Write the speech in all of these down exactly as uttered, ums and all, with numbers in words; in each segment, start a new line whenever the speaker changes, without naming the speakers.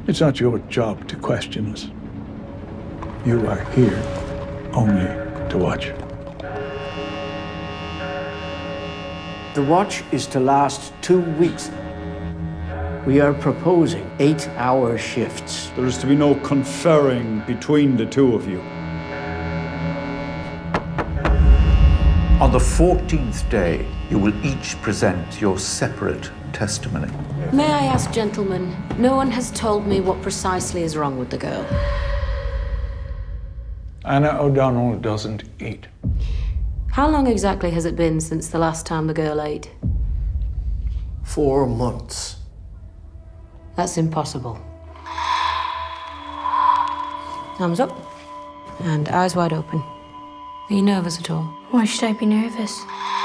It's not your job to question us. You are here only to watch.
The watch is to last two weeks. We are proposing eight-hour shifts.
There is to be no conferring between the two of you.
On the fourteenth day, you will each present your separate testimony.
May I ask, gentlemen, no one has told me what precisely is wrong with the girl.
Anna O'Donnell doesn't eat.
How long exactly has it been since the last time the girl ate?
Four months.
That's impossible. Thumbs up. And eyes wide open. Are you nervous at all?
Why should I be nervous?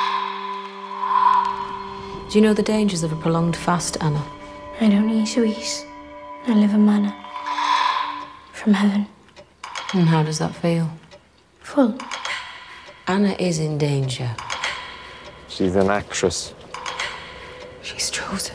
Do you know the dangers of a prolonged fast, Anna?
I don't eat sweets. I live a manna. From heaven.
And how does that feel?
Full.
Anna is in danger.
She's an actress.
She's chosen.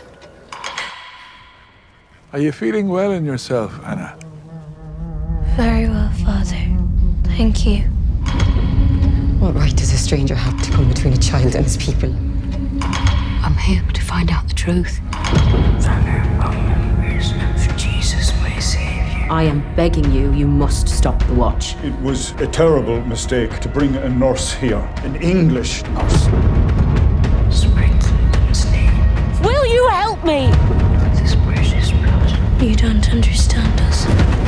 Are you feeling well in yourself, Anna?
Very well, Father. Thank you.
What right does a stranger have to come between a child and his people?
I'm here to find out the truth.
For Jesus, my Savior.
I am begging you, you must stop the watch.
It was a terrible mistake to bring a nurse here, an English nurse.
Spring's name.
Will you help me?
This precious blood.
You don't understand us.